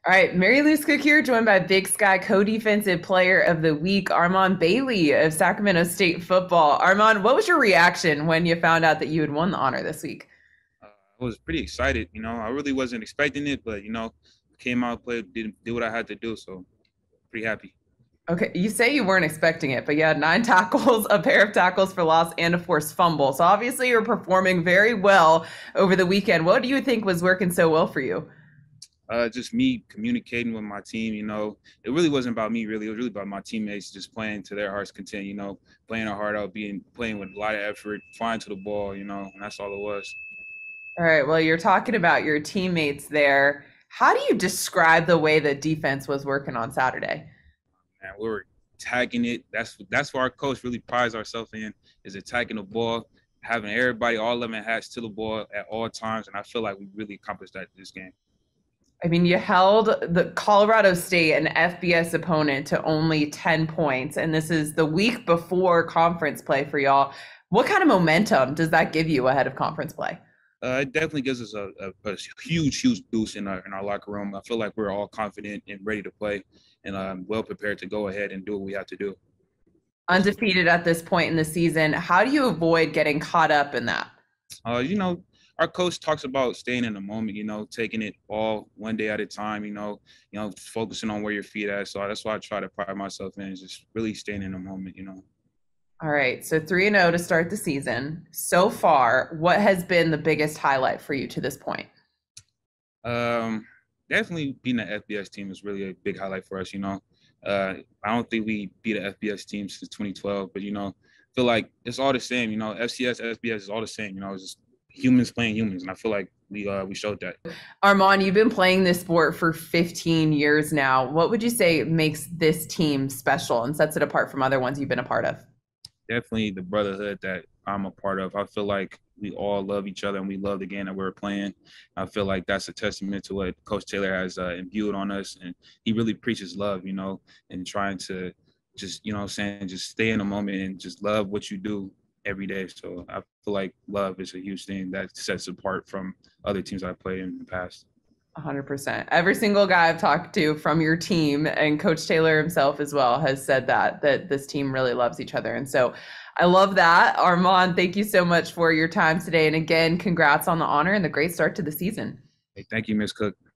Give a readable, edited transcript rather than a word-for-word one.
All right, Mary Lou's Cook here, joined by Big Sky co-defensive player of the week, Armand Bailey of Sacramento State football. Armand, what was your reaction when you found out that you had won the honor this week? I was pretty excited. I really wasn't expecting it, but came out, played, did what I had to do. So pretty happy. Okay, you say you weren't expecting it, but you had nine tackles, a pair of tackles for loss, and a forced fumble. So obviously you're performing very well over the weekend. What do you think was working so well for you? Just me communicating with my team. It really wasn't about me. Really, it was really about my teammates just playing to their heart's content. Playing our heart out, playing with a lot of effort, flying to the ball. And that's all it was. All right, well, you're talking about your teammates there. How do you describe the way the defense was working on Saturday? And we were attacking it. That's what our coach really prides ourselves in, is attacking the ball, having everybody, all 11 hats to the ball at all times. And I feel like we really accomplished that this game. I mean, you held the Colorado State, an FBS opponent, to only 10 points, and this is the week before conference play for y'all. What kind of momentum does that give you ahead of conference play? It definitely gives us a huge, huge boost in our locker room. I feel like we're all confident and ready to play, and well prepared to go ahead and do what we have to do. Undefeated at this point in the season, how do you avoid getting caught up in that? Uh, you know, our coach talks about staying in the moment. Taking it all one day at a time. Focusing on where your feet at. So that's why I try to pride myself in, is just really staying in the moment. All right, so 3-0 to start the season. So far, what has been the biggest highlight for you to this point? Um, Definitely beating the FBS team is really a big highlight for us. I don't think we beat an FBS team since 2012, but feel like it's all the same. FCS, FBS is all the same. It's just humans playing humans, and I feel like we showed that. Armand, you've been playing this sport for 15 years now. What would you say makes this team special and sets it apart from other ones you've been a part of? Definitely the brotherhood that I'm a part of. I feel like we all love each other and we love the game that we're playing. I feel like that's a testament to what Coach Taylor has imbued on us, and he really preaches love, and trying to just, saying, just stay in the moment and just love what you do every day. So I feel like love is a huge thing that sets apart from other teams I've played in the past. 100%. Every single guy I've talked to from your team and Coach Taylor himself as well has said that this team really loves each other. And so I love that. Armand, thank you so much for your time today. And again, congrats on the honor and the great start to the season. Hey, thank you, Miss Cook.